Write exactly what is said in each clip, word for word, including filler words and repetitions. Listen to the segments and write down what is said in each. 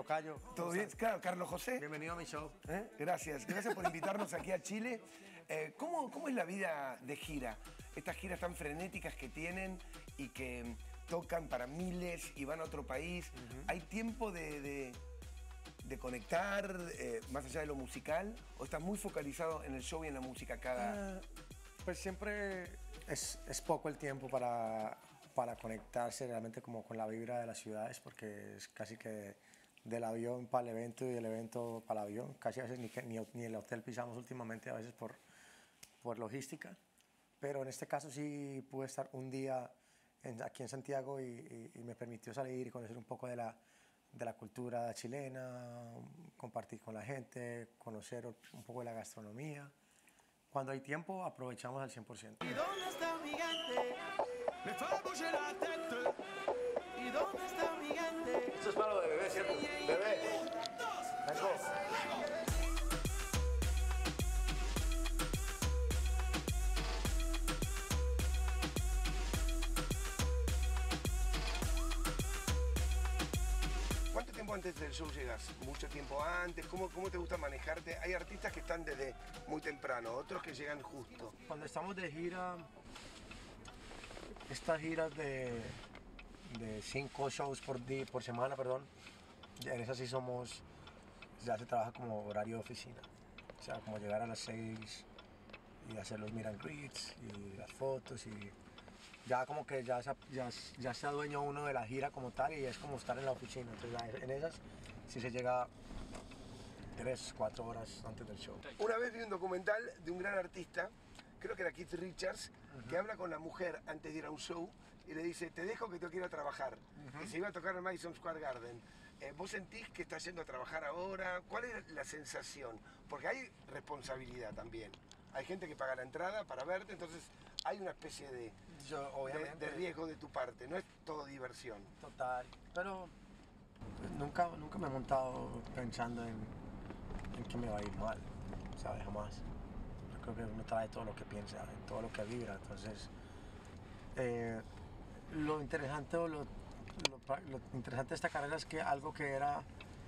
tocayo. ¿Todo bien? Claro, Carlos José. Bienvenido a mi show. ¿Eh? Gracias, gracias por invitarnos aquí a Chile. Eh, ¿cómo, ¿Cómo es la vida de gira? Estas giras tan frenéticas que tienen y que tocan para miles y van a otro país. Uh-huh. ¿Hay tiempo de, de, de conectar eh, más allá de lo musical? ¿O estás muy focalizado en el show y en la música cada...? Uh, pues siempre es, es poco el tiempo para, para conectarse realmente como con la vibra de las ciudades, porque es casi que del avión para el evento y del evento para el avión. Casi a veces ni, ni, ni el hotel pisamos últimamente, a veces por, por logística. Pero en este caso sí pude estar un día en, aquí en Santiago y, y, y me permitió salir y conocer un poco de la, de la cultura chilena, compartir con la gente, conocer un poco de la gastronomía. Cuando hay tiempo aprovechamos al cien por ciento. ¿Y dónde está mi gente? Me fue a bouger la tête. ¿Y dónde está mi gente? Esto es para lo de bebé, ¿cierto? Bebé. Let's go. ¿Cuánto tiempo antes del show llegas? ¿Mucho tiempo antes? ¿Cómo, ¿Cómo te gusta manejarte? Hay artistas que están desde muy temprano, otros que llegan justo. Cuando estamos de gira, estas giras de, de cinco shows por, día, por semana, perdón, en esas sí somos, ya se trabaja como horario de oficina. O sea, como llegar a las seis y hacer los meet and greets y las fotos y ya como que ya, ya, ya se adueña uno de la gira como tal y es como estar en la oficina. Entonces en esas sí se llega tres, cuatro horas antes del show. Una vez vi un documental de un gran artista, creo que era Keith Richards, uh-huh. que habla con la mujer antes de ir a un show y le dice, te dejo que tengo que ir a trabajar. Uh-huh. Y se iba a tocar en Madison Square Garden. Eh, ¿Vos sentís que estás yendo a trabajar ahora? ¿Cuál es la sensación? Porque hay responsabilidad también. Hay gente que paga la entrada para verte, entonces hay una especie de, Yo, obviamente, de, de riesgo de tu parte, no es todo diversión. Total, pero pues, nunca, nunca me he montado pensando en, en que me va a ir mal, ¿sabes? Jamás. Yo creo que uno trae todo lo que piensa, todo lo que vibra, entonces eh, lo interesante o lo, lo, lo interesante de esta carrera es que algo que era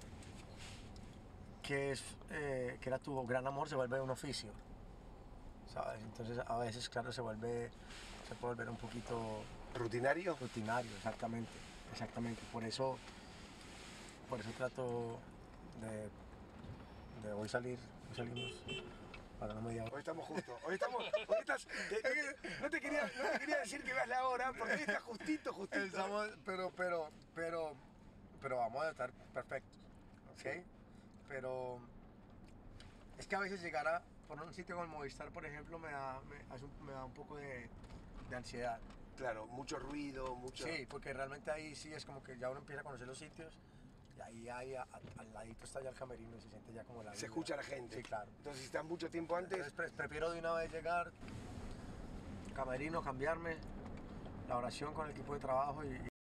que, es, eh, que era tu gran amor se vuelve un oficio, ¿sabes? Entonces a veces, claro, se vuelve, se puede volver un poquito... ¿Rutinario? Rutinario, exactamente, exactamente. Por eso, por eso trato de, de hoy salir, hoy salimos para no mediar. Hoy estamos justos, hoy estamos, hoy estás, te, te, no, te quería, no te quería decir que veas la hora, porque hoy está justito, justito. Estamos, pero, pero, pero, pero vamos a estar perfectos, ¿ok? Sí. Pero es que a veces llegar a por un sitio como el Movistar, por ejemplo, me da, me, me da un poco de, de ansiedad. Claro, mucho ruido, mucho... Sí, porque realmente ahí sí es como que ya uno empieza a conocer los sitios y ahí, ahí a, a, al ladito está ya el camerino y se siente ya como la... Se vida. escucha a la gente. Sí, claro. Entonces si estás mucho tiempo antes... Entonces pre prefiero de una vez llegar, camerino, cambiarme, la oración con el equipo de trabajo y... y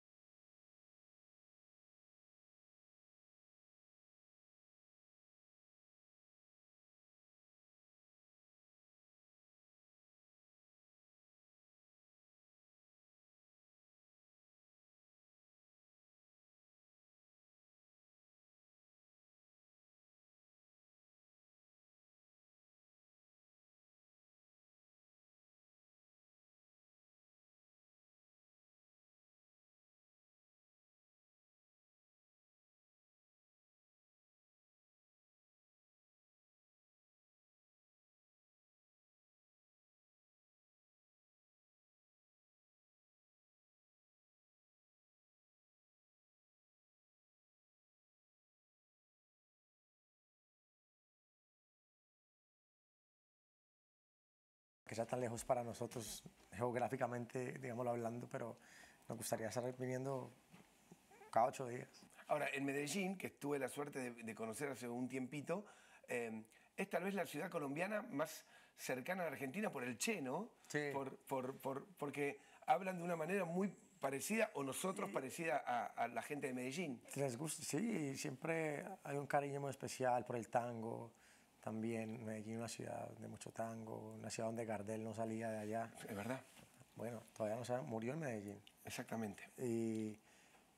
que sea tan lejos para nosotros geográficamente, digámoslo hablando, pero nos gustaría estar viniendo cada ocho días. Ahora, en Medellín, que tuve la suerte de, de conocer hace un tiempito, eh, es tal vez la ciudad colombiana más cercana a la Argentina por el Che, ¿no? Sí. Por, por, por, porque hablan de una manera muy parecida, o nosotros sí. parecida a, a la gente de Medellín. Les gusta, sí, siempre hay un cariño muy especial por el tango. También Medellín es una ciudad de mucho tango, una ciudad donde Gardel no salía de allá. Es verdad. Bueno, todavía no sabe, murió en Medellín. Exactamente. Y,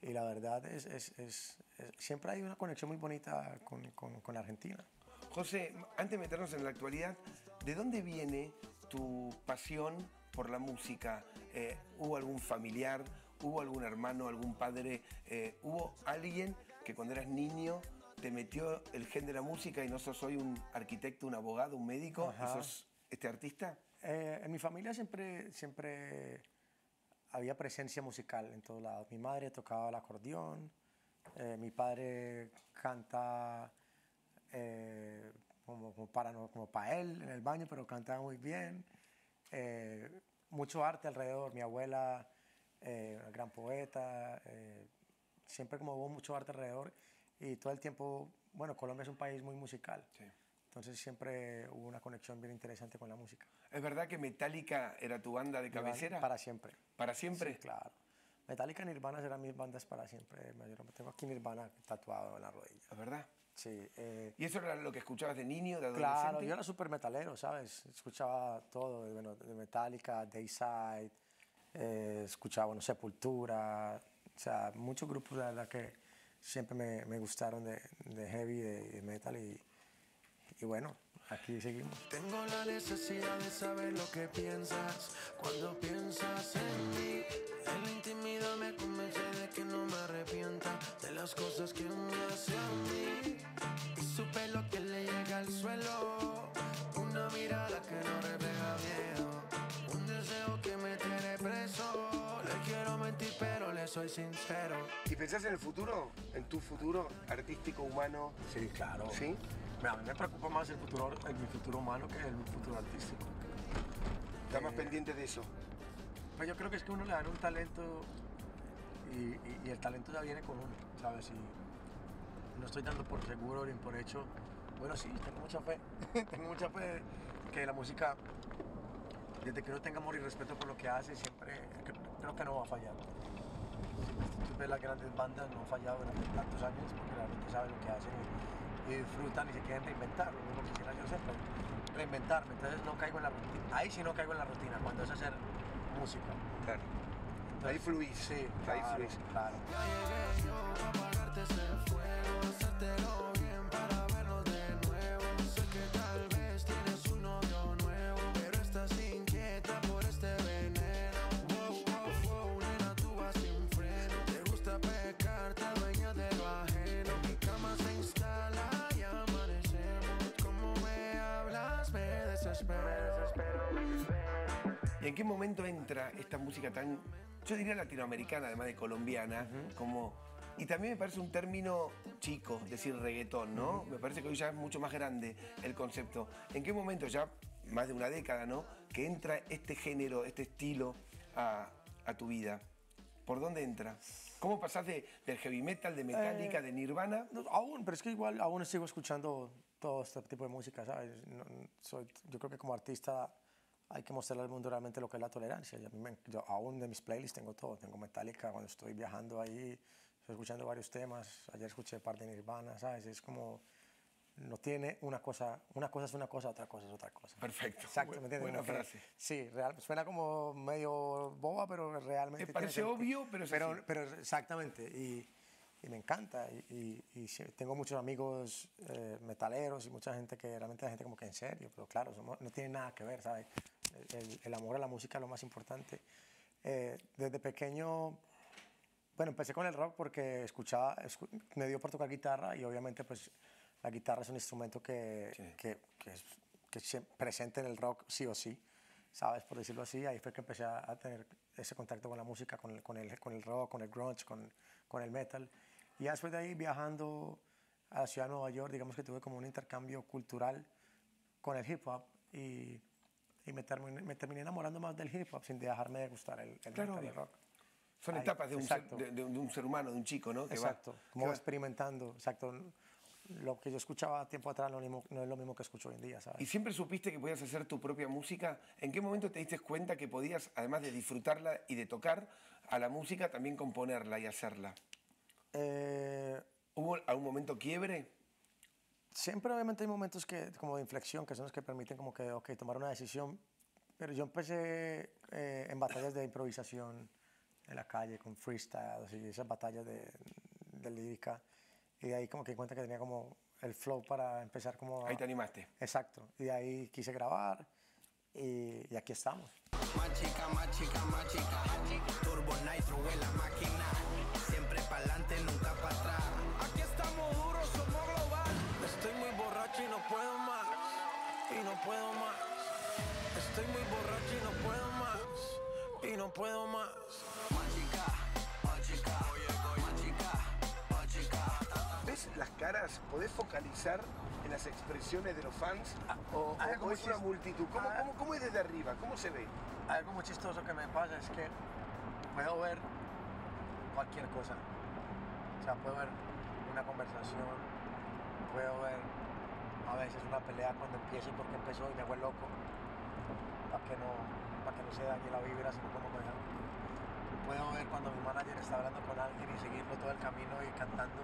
y la verdad es, es, es, es- siempre hay una conexión muy bonita con, con, con Argentina. José, antes de meternos en la actualidad, ¿de dónde viene tu pasión por la música? Eh, ¿Hubo algún familiar, hubo algún hermano, algún padre, eh, hubo alguien que cuando eras niño te metió el gen de la música y no sos hoy un arquitecto, un abogado, un médico, y Ajá. sos este artista? Eh, en mi familia siempre, siempre había presencia musical en todos lados. Mi madre tocaba el acordeón, eh, mi padre canta eh, como, como para, no- como para él en el baño, pero cantaba muy bien. Eh, mucho arte alrededor. Mi abuela, eh, una gran poeta, eh, siempre como hubo mucho arte alrededor y todo el tiempo, bueno, Colombia es un país muy musical. Sí. Entonces siempre hubo una conexión bien interesante con la música. ¿Es verdad que Metallica era tu banda de Mi banda cabecera? Para siempre. ¿Para siempre? Sí, claro. Metallica y Nirvana serán mis bandas para siempre. Yo tengo aquí Nirvana tatuado en la rodilla. ¿Es verdad? Sí. eh, ¿Y eso era lo que escuchabas de niño, de adolescente? claro, yo era súper metalero, ¿sabes? Escuchaba todo, de, bueno, de Metallica, Dayside, eh, escuchaba, bueno, Sepultura, o sea, muchos grupos, la verdad, que siempre me, me gustaron de, de heavy, de, de metal y, y bueno, aquí seguimos. Tengo la necesidad de saber lo que piensas cuando piensas en mí. En la intimidad me convence de que no me arrepienta de las cosas que me hace a mí. Y su pelo que le llega al suelo, una mirada que no refleja miedo, un deseo que me tiene preso. Le quiero mentir pero le soy sincero. ¿Y pensás en el futuro? ¿En tu futuro artístico, humano? Sí, claro. ¿Sí? Mira, a mí me preocupa más el futuro, el, mi futuro humano que el futuro artístico. ¿Estás más Eh, pendiente de eso? Pues yo creo que es que uno le dan un talento y, y- y el talento ya viene con uno, ¿sabes? Y no estoy dando por seguro ni por hecho. Bueno, sí, tengo mucha fe. Tengo mucha fe que la música, desde que uno tenga amor y respeto por lo que hace, siempre cre- creo que no va a fallar. Si tú ves las grandes bandas, no han fallado durante tantos años porque realmente saben lo que hacen y, y disfrutan y se quieren reinventar. Lo mismo que quisiera yo siempre, reinventarme. Entonces no caigo en la rutina. Ahí sí no caigo en la rutina, cuando es hacer música. Claro. Ahí fluís. Sí, Ahí claro, fluís. claro. Ya llegué yo a apagarte ese fuego, hacértelo bien para vernos de nuevo. Sé que tal vez tienes un novio nuevo, pero estás inquieta por este veneno. Wow, wow, wow, nena, tú vas sin freno. Te gusta pecar, te adueñas de lo ajeno. Mi cama se instala y amanecemos. Como me hablas, me desespero. ¿Y en qué momento entra esta música tan, yo diría latinoamericana, además de colombiana, como... Y también me parece un término chico, decir reggaetón, ¿no? Me parece que hoy ya es mucho más grande el concepto. ¿En qué momento, ya más de una década, ¿no?, que entra este género, este estilo a, a tu vida? ¿Por dónde entra? ¿Cómo pasás de, del heavy metal, de Metallica, Eh, de Nirvana? No, aún, pero es que igual aún sigo escuchando todo este tipo de música, ¿sabes? No, no, soy, yo creo que como artista hay que mostrarle al mundo realmente lo que es la tolerancia. Y a mí me- yo aún de mis playlists tengo todo. Tengo Metallica cuando estoy viajando ahí, estoy escuchando varios temas. Ayer escuché parte de Nirvana, ¿sabes? Es como, no tiene una cosa, una cosa es una cosa, otra cosa es otra cosa. Perfecto. Exacto, Bu- ¿me entiendes? buena Como que- frase. Sí, real, suena como medio boba, pero realmente... Te parece tiene senti- obvio, pero es pero, así. pero exactamente, y, y me encanta. Y, y- y sí, tengo muchos amigos eh, metaleros y mucha gente que realmente la gente como que en serio, pero claro, somos- no tiene nada que ver, ¿sabes? El, el amor a la música es lo más importante. Eh, desde pequeño, bueno, empecé con el rock porque escuchaba, escu- me dio por tocar guitarra y obviamente pues la guitarra es un instrumento que, Sí. que, que es que es siem- presente en el rock sí o sí, ¿sabes? Por decirlo así, ahí fue que empecé a, a tener ese contacto con la música, con el, con el, con el rock, con el grunge, con, con el metal. Y ya después de ahí viajando a la ciudad de Nueva York, digamos que tuve como un intercambio cultural con el hip hop y, y me, terminé, me terminé enamorando más del hip hop sin dejarme de gustar el, el Claro, metal y el obvio. rock. Son Ahí, etapas de un, ser, exacto. de, de- de un ser humano, de un chico, ¿no? Que va- Exacto, que como va- experimentando, exacto. Lo que yo escuchaba tiempo atrás no, es lo mismo- no es lo mismo que escucho hoy en día, ¿sabes? ¿Y siempre supiste que podías hacer tu propia música? ¿En qué momento te diste cuenta que podías, además de disfrutarla y de tocar a la música, también componerla y hacerla? Eh, ¿Hubo algún momento quiebre? siempre obviamente hay momentos que, como de inflexión, que son los que permiten como que, ok, tomar una decisión. Pero yo empecé eh, en batallas de improvisación en la calle con freestyles y esas batallas de, de lírica. Y de ahí como que di cuenta que tenía como el flow para empezar como... a- Ahí te animaste. Exacto. Y de ahí quise grabar y, y aquí estamos. Más chica, más chica, más chica. Turbo Nitro en la máquina. Siempre pa'lante, nunca para atrás. Aquí estamos duros, somos global. Estoy muy borracho y no puedo más. Y no puedo más. Estoy muy borracho y no puedo más. Y no puedo más. Más chica, más chica. Más chica, más chica. ¿Ves las caras? ¿Podés focalizar en las expresiones de los fans? ¿O, o- algo o es muy una chis- multitud? ¿Cómo, Ah. cómo, cómo es desde arriba? ¿Cómo se ve? Algo muy chistoso que me pasa es que puedo ver cualquier cosa. O sea, puedo ver una conversación, puedo ver a veces una pelea cuando empieza y por qué empezó y me hago loco. Para que no, para que no se dañe la vibra, sino como me puedo ver cuando mi manager está hablando con alguien y seguirlo todo el camino y cantando.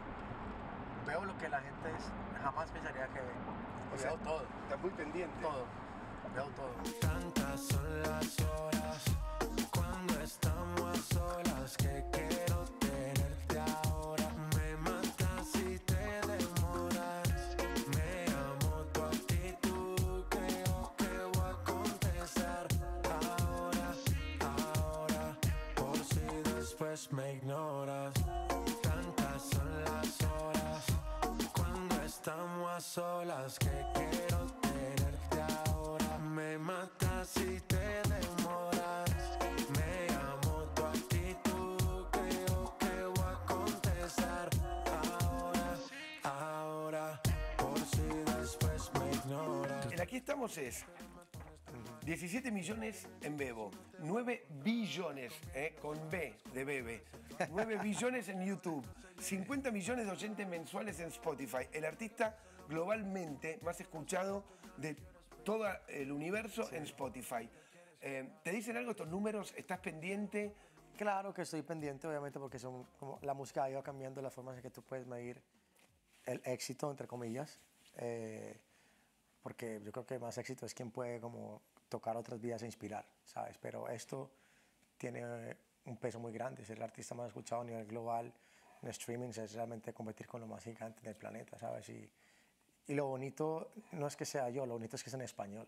Veo lo que la gente es- jamás pensaría que ve. O Y sea, veo todo, Estás muy pendiente. todo. Veo todo. Tantas son las horas cuando estamos a solas que quiero tenerte ahora. Me matas si te demoras. Me amo tu actitud, creo que voy a contestar ahora, ahora, por si después me ignoras. Tantas son las horas cuando estamos a solas que quiero tenerte ahora. Me matas si te demoras. Me amo tu actitud, creo que voy a contestar ahora, ahora, por si después me ignoras. El aquí estamos es diecisiete millones en Bebo, nueve billones, eh, con B de bebé, nueve billones en YouTube, cincuenta millones de oyentes mensuales en Spotify, el artista globalmente más escuchado de todo el universo en Spotify. Eh, ¿Te dicen algo estos números? ¿Estás pendiente? Claro que estoy pendiente, obviamente, porque son como la música ha ido cambiando las formas en que tú puedes medir el éxito, entre comillas. eh, porque yo creo que más éxito es quien puede como tocar otras vidas e inspirar, ¿sabes? Pero esto tiene un peso muy grande, ser el artista más escuchado a nivel global en streaming es realmente competir con lo más gigante del planeta, ¿sabes? Y, y lo bonito no es que sea yo, lo bonito es que es en español.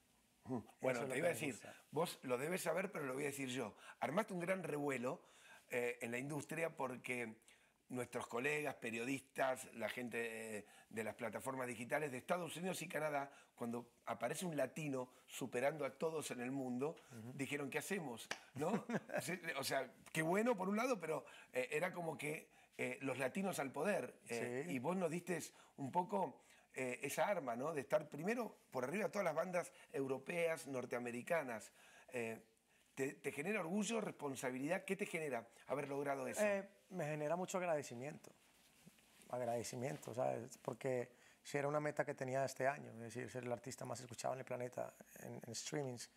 Bueno, Eso es lo te que iba a me decir, gusta. vos lo debes saber, pero lo voy a decir yo. Armaste un gran revuelo eh, en la industria porque nuestros colegas, periodistas, la gente eh, de las plataformas digitales de Estados Unidos y Canadá, cuando aparece un latino superando a todos en el mundo, dijeron, ¿qué hacemos? ¿No? Sí, o sea, qué bueno por un lado, pero eh, era como que eh, los latinos al poder. eh, Sí. Y vos nos diste un poco eh, esa arma, ¿no? De estar primero por arriba de todas las bandas europeas, norteamericanas. Eh, ¿te, te genera orgullo, responsabilidad? ¿Qué te genera haber logrado eso? Eh, me genera mucho agradecimiento, agradecimiento, ¿sabes? Porque si era una meta que tenía este año, es decir, ser el artista más escuchado en el planeta en, en streamings,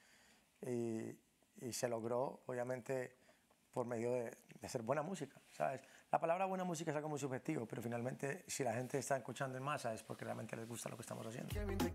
y, y se logró, obviamente, por medio de, de hacer buena música, ¿sabes? La palabra buena música es algo muy subjetivo, pero finalmente, si la gente está escuchando en masa, es porque realmente les gusta lo que estamos haciendo.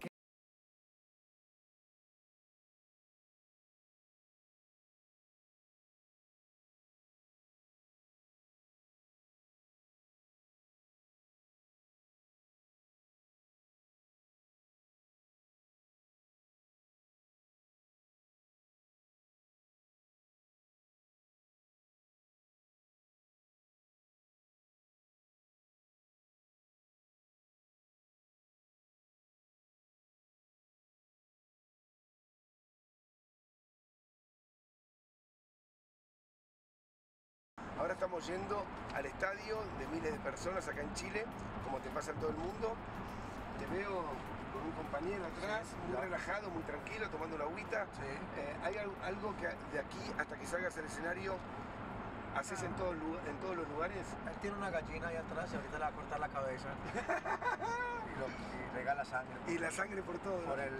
Ahora estamos yendo al estadio de miles de personas acá en Chile, como te pasa en todo el mundo. Te veo con un compañero atrás, Sí, muy claro. relajado, muy tranquilo, tomando una agüita. Sí. Eh, ¿Hay al- algo que de aquí hasta que salgas al escenario haces en, todo lu- en todos los lugares? Él tiene una gallina ahí atrás y ahorita le va a cortar la cabeza y, lo, y regala sangre Y la sangre por todo. por el...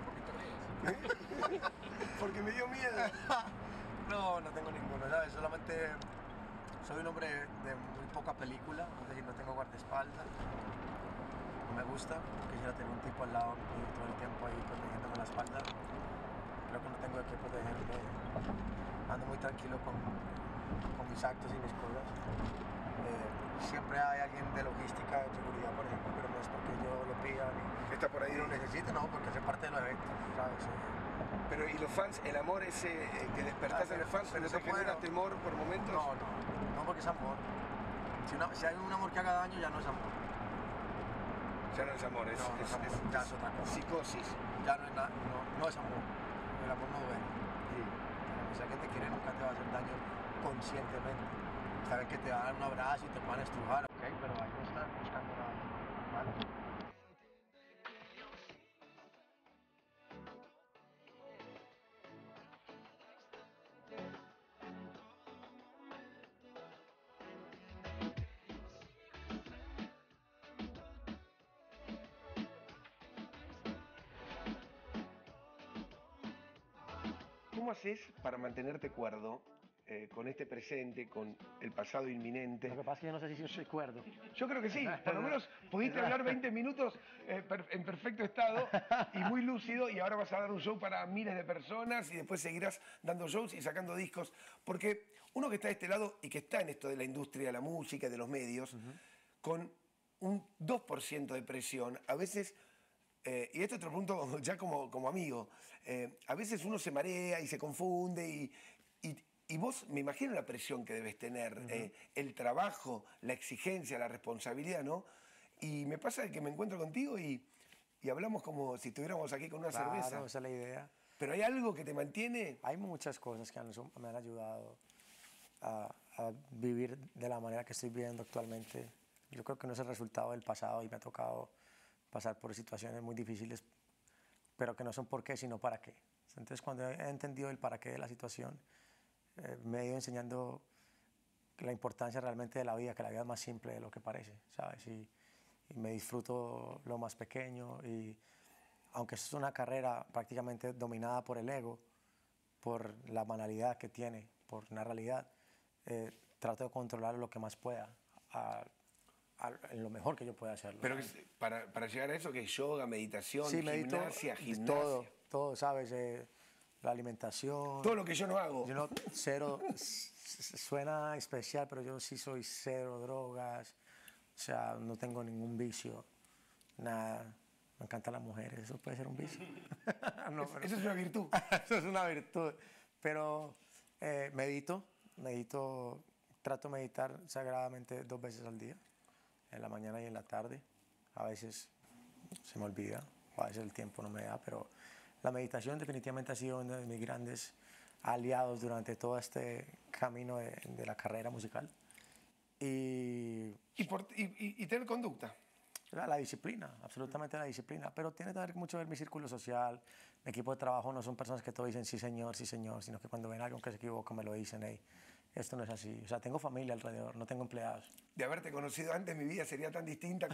Porque me dio miedo. No, no tengo ninguno, ¿sabes? Solamente soy un hombre de muy poca película, es decir, no tengo guardaespaldas. No me gusta, quisiera tener un tipo al lado mío todo el tiempo ahí protegiéndome la espalda. Creo que no tengo de qué protegerme. Ando muy tranquilo con con mis actos y mis cosas. Eh, siempre hay alguien de logística, de seguridad, por ejemplo, pero no es porque yo lo pida ni, Está por ahí. ni lo necesite, no, porque hace parte de los eventos, ¿sabes? Eh, Pero y los fans, el amor ese eh, que despertás Ah, en los fans, pero ¿no te eso puede, genera ¿no? temor por momentos? no, no, no porque es amor. Si, una- si hay un amor que haga daño, ya no es amor. Ya no es amor, es, No, no es- es amor, es- ya es es otra cosa. psicosis. Ya no es, na- no, no es amor. El amor no duele. Si alguien te quiere, nunca te va a hacer daño conscientemente. Saben que te va a dar un abrazo y te van a estrujar, ok, pero ahí no están buscando nada. ¿Vale? ¿Cómo haces para mantenerte cuerdo eh, con este presente, con el pasado inminente? Lo que pasa es que yo no sé si yo soy cuerdo. Yo creo que sí, por lo menos pudiste hablar veinte minutos eh, per- en perfecto estado y muy lúcido, y ahora vas a dar un show para miles de personas y después seguirás dando shows y sacando discos, porque uno que está de este lado y que está en esto de la industria de la música y de los medios, con un dos por ciento de presión, a veces, eh, y este otro punto ya como, como amigo, eh, a veces uno se marea y se confunde y, y, y vos, me imagino la presión que debes tener, uh-huh. eh, el trabajo, la exigencia, la responsabilidad, ¿no? Y me pasa que me encuentro contigo y, y hablamos como si estuviéramos aquí con una Claro, cerveza. esa es la idea. Pero hay algo que te mantiene... Hay muchas cosas que han- me han ayudado a, a vivir de la manera que estoy viviendo actualmente. Yo creo que no es el resultado del pasado y me ha tocado pasar por situaciones muy difíciles, pero que no son por qué, sino para qué. Entonces, cuando he entendido el para qué de la situación, eh, me he ido enseñando la importancia realmente de la vida, que la vida es más simple de lo que parece, ¿sabes? Y, y me disfruto lo más pequeño, y aunque es una carrera prácticamente dominada por el ego, por la banalidad que tiene, por una realidad, eh, trato de controlar lo que más pueda, a, a, en lo mejor que yo pueda hacerlo. Pero que, para, para llegar a eso, que es yoga, meditación, sí, medito, gimnasia, gimnasia. Todo, todo, ¿sabes? Eh, la alimentación. Todo lo que yo no hago. Yo no, cero, suena especial, pero yo sí soy cero drogas, o sea, no tengo ningún vicio, nada. Me encantan las mujeres, eso puede ser un vicio. No, pero, eso es una virtud. Eso es una virtud. Pero eh, medito, medito, trato de meditar sagradamente dos veces al día, en la mañana y en la tarde. A veces se me olvida, a veces el tiempo no me da, pero la meditación definitivamente ha sido uno de mis grandes aliados durante todo este camino de, de la carrera musical. Y, y, por, y, y, y tener conducta. La, la disciplina, absolutamente la disciplina, pero tiene que ver mucho ver mi círculo social, mi equipo de trabajo no son personas que todo dicen sí señor, sí señor, sino que cuando ven a alguien que se equivoca me lo dicen, hey, esto no es así. O sea, tengo familia alrededor, no tengo empleados. De haberte conocido antes, mi vida sería tan distinta.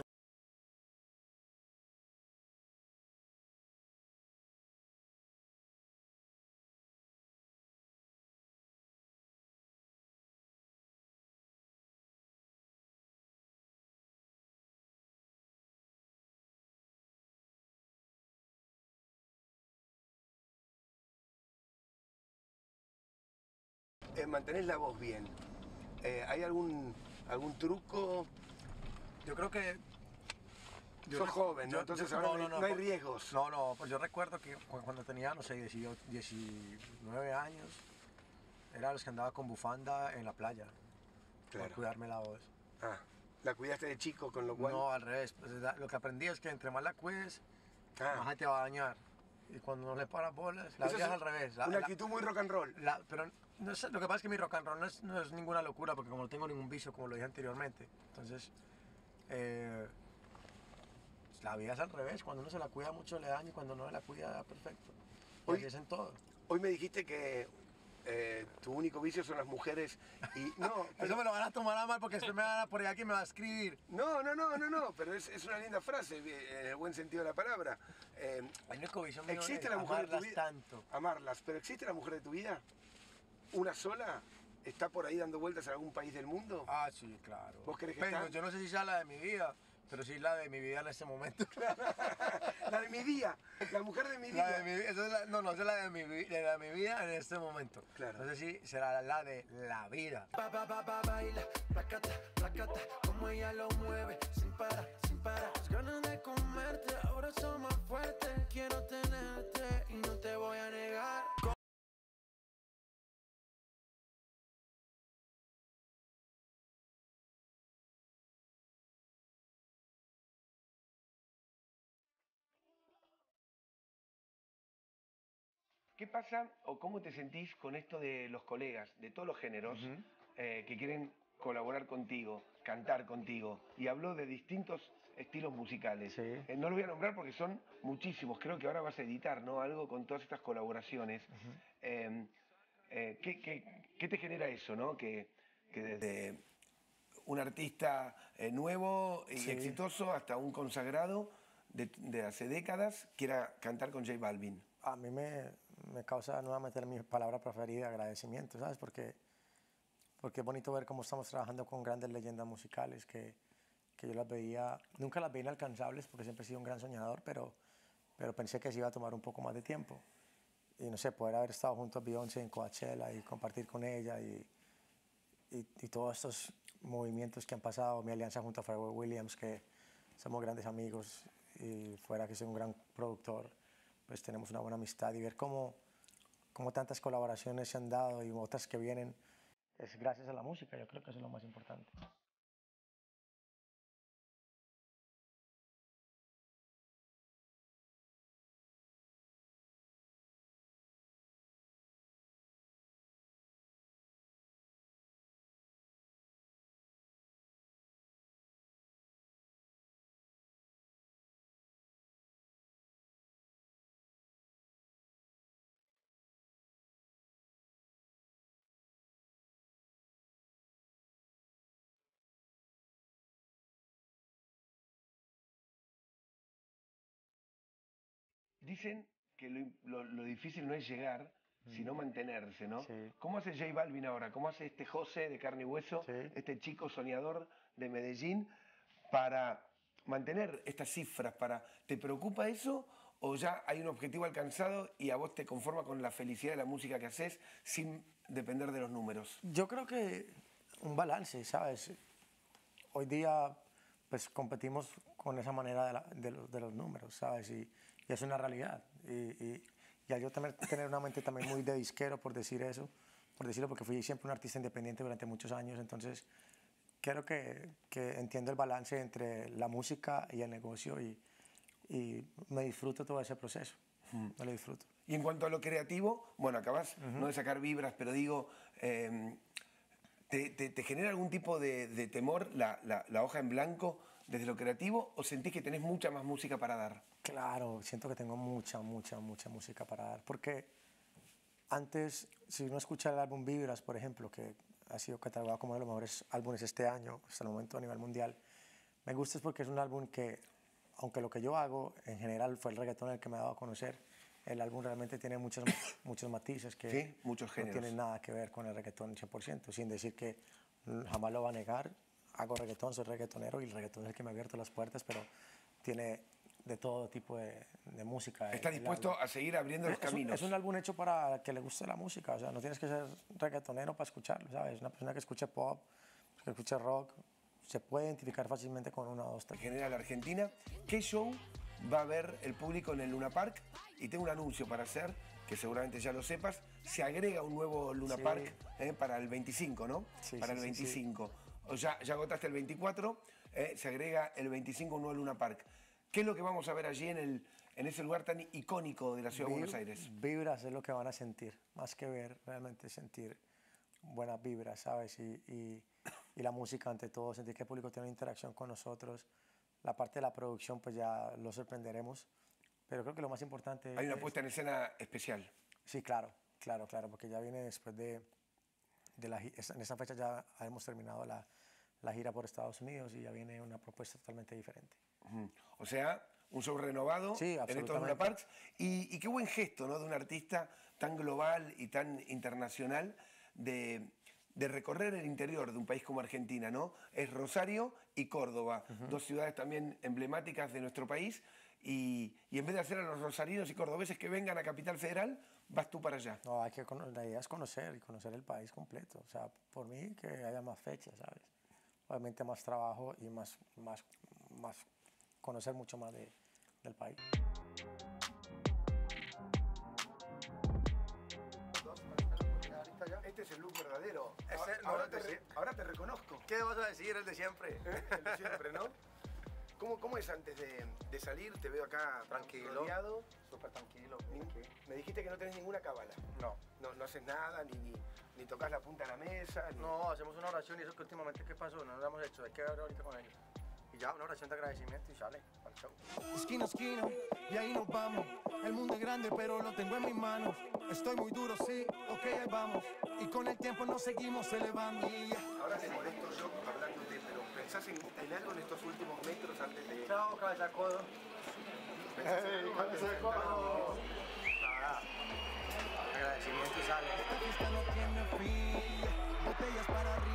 Eh, mantenés la voz bien. Eh, ¿Hay algún, algún truco? Yo creo que... Yo Sos joven, ¿no? Yo, Entonces yo, ahora no, no, no, no hay por, riesgos. No, no, pues yo recuerdo que cuando tenía, no sé, dieciocho, diecinueve años, era los que andaba con bufanda en la playa, claro, para cuidarme la voz. Ah, ¿la cuidaste de chico, con lo cual...? No, al revés. Pues, lo que aprendí es que entre más la cuides, ah. más te va a dañar. Y cuando no le paras bolas, la vida es al revés. La, una la, actitud muy rock and roll. La, pero no sé, lo que pasa es que mi rock and roll no es, no es ninguna locura, porque como no tengo ningún vicio, como lo dije anteriormente. Entonces, eh, la vida es al revés. Cuando uno se la cuida mucho le daña, y cuando no se la cuida, perfecto. Y hoy, así es en todo. Hoy me dijiste que eh, tu único vicio son las mujeres y... No, pero, eso me lo van a tomar a mal porque después me van a por aquí me va a escribir. No, no, no, no, no, pero es, es una linda frase, en el buen sentido de la palabra. Eh, el único vicio mío ¿existe es la mujer amarlas de tu vida? tanto. Amarlas, pero ¿existe la mujer de tu vida? ¿Una sola? ¿Está por ahí dando vueltas en algún país del mundo? Ah, sí, claro. ¿Vos querés que pero está? yo no sé si sea la de mi vida, pero sí la de mi vida en este momento. La de mi día, la mujer de mi La día. de mi, esa es la, no, no, esa es la de mi, vi- de la de mi vida en este momento. Claro. No sé si será la de la vida. Pa, pa, pa, pa, baila, placata, placata, como ella lo mueve, sin parar, sin parar. Las ganas de comerte, ahora son más fuertes. Quiero tenerte y no te voy a negar. ¿Qué pasa o cómo te sentís con esto de los colegas de todos los géneros eh, que quieren colaborar contigo, cantar contigo? Y habló de distintos estilos musicales. Sí. Eh, no lo voy a nombrar porque son muchísimos. Creo que ahora vas a editar, ¿no? Algo con todas estas colaboraciones. Eh, eh, ¿qué, qué- qué te genera eso, no? Que, que desde un artista eh, nuevo y Sí. exitoso hasta un consagrado de, de hace décadas quiera cantar con J Balvin. A mí me, me causa nuevamente mi palabra preferida, agradecimiento, ¿sabes? Porque, porque es bonito ver cómo estamos trabajando con grandes leyendas musicales que, que yo las veía, nunca las veía inalcanzables porque siempre he sido un gran soñador, pero, pero pensé que se iba a tomar un poco más de tiempo. Y no sé, poder haber estado junto a Beyoncé en Coachella y compartir con ella y, y, y todos estos movimientos que han pasado, mi alianza junto a Pharrell Williams, que somos grandes amigos y fuera que soy un gran productor, pues tenemos una buena amistad y ver cómo, cómo tantas colaboraciones se han dado y otras que vienen, es gracias a la música, yo creo que eso es lo más importante. Dicen que lo, lo- lo difícil no es llegar, sino mantenerse, ¿no? Sí. ¿Cómo hace J Balvin ahora? ¿Cómo hace este José de carne y hueso, Sí. este chico soñador de Medellín, para mantener estas cifras? Para, ¿te preocupa eso o ya hay un objetivo alcanzado y a vos te conforma con la felicidad de la música que haces sin depender de los números? Yo creo que un balance, ¿sabes? Hoy día pues competimos con esa manera de, la- de los, de los números, ¿sabes? Y, y es una realidad. Y, y, y al yo tener, tener una mente también muy de disquero, por decir eso, por decirlo, porque fui siempre un artista independiente durante muchos años, entonces creo que, que entiendo el balance entre la música y el negocio y, y me disfruto todo ese proceso, me lo disfruto. Y en cuanto a lo creativo, bueno, acabas no de sacar vibras, pero digo, eh, ¿te, te- te genera algún tipo de, de temor la, la- la hoja en blanco desde lo creativo o sentís que tenés mucha más música para dar? Claro, siento que tengo mucha, mucha, mucha música para dar, porque antes, si uno escucha el álbum Vibras, por ejemplo, que ha sido catalogado como uno de los mejores álbumes este año, hasta el momento a nivel mundial, me gusta es porque es un álbum que, aunque lo que yo hago en general fue el reggaetón el que me ha dado a conocer, el álbum realmente tiene muchos, muchos matices que Sí, muchos no géneros. tienen nada que ver con el reggaetón cien por ciento, sin decir que mm, jamás lo va a negar. Hago reggaetón, soy reggaetonero y el reggaetón es el que me ha abierto las puertas, pero tiene de todo tipo de, de música. ¿Estás el- el dispuesto álbum. a seguir abriendo los Es un, caminos? es un álbum hecho para que le guste la música, o sea, no tienes que ser reggaetonero para escucharlo, ¿sabes? Una persona que escuche pop, que escuche rock, se puede identificar fácilmente con una o dos, tres. General Argentina, ¿qué show va a ver el público en el Luna Park? Y tengo un anuncio para hacer, que seguramente ya lo sepas, se agrega un nuevo Luna Sí. Park eh, para el veinticinco, ¿no? Sí, para sí, el sí, sí. veinticinco. O ya, ya agotaste el veinticuatro, eh, se agrega el veinticinco un nuevo Luna Park. ¿Qué es lo que vamos a ver allí en, el, en ese lugar tan icónico de la ciudad de Buenos Vib- Aires? Vibras es lo que van a sentir, más que ver, realmente sentir buenas vibras, ¿sabes? Y, y, y la música ante todo, sentir que el público tiene una interacción con nosotros. La parte de la producción, pues ya lo sorprenderemos, pero creo que lo más importante Hay una es- puesta en escena especial. Sí, claro, claro, claro, porque ya viene después de, de la gi- esa- en esa fecha ya hemos terminado la, la gira por Estados Unidos y ya viene una propuesta totalmente diferente. Ujú. O sea, un show renovado Sí, en estos Luna absolutamente. Parks. Y, y qué buen gesto, ¿no? De un artista tan global y tan internacional de, de recorrer el interior de un país como Argentina, ¿no? Es Rosario y Córdoba, uh-huh. dos ciudades también emblemáticas de nuestro país, y, y en vez de hacer a los rosarinos y cordobeses que vengan a Capital Federal, vas tú para allá. No, hay que, la idea es conocer y conocer el país completo. O sea, por mí que haya más fechas, ¿sabes? Obviamente más trabajo y más, más, más conocer mucho más de, del país. Este es el look verdadero. Ese, ahora, no, ahora, el te, de re, ahora te reconozco. ¿Qué vas a decir? El de siempre. El de siempre, ¿no? ¿Cómo, ¿Cómo es antes de, de salir? Te veo acá tranquilo, rodeado. Súper tranquilo. Ni, me dijiste que no tenés ninguna cábala. No. No, no haces nada, ni, ni, ni tocas la punta de la mesa. Ni... No, hacemos una oración y eso que últimamente, ¿qué pasó? No lo hemos hecho, hay que ver ahorita con ellos. Y ya, una oración de agradecimiento y sale al show. Esquina a esquina, y ahí nos vamos. El mundo es grande, pero lo tengo en mis manos. Estoy muy duro, sí, ok, ahí vamos. Y con el tiempo nos seguimos elevando. Ahora te molesto yo hablándote, pero ¿pensás en, en algo en estos últimos metros antes de...? Chao, cabeza de codo. Hey, cabeza de codo. Nada. Agradecimiento y sale. Esta fiesta no tiene fin. Botellas para arriba.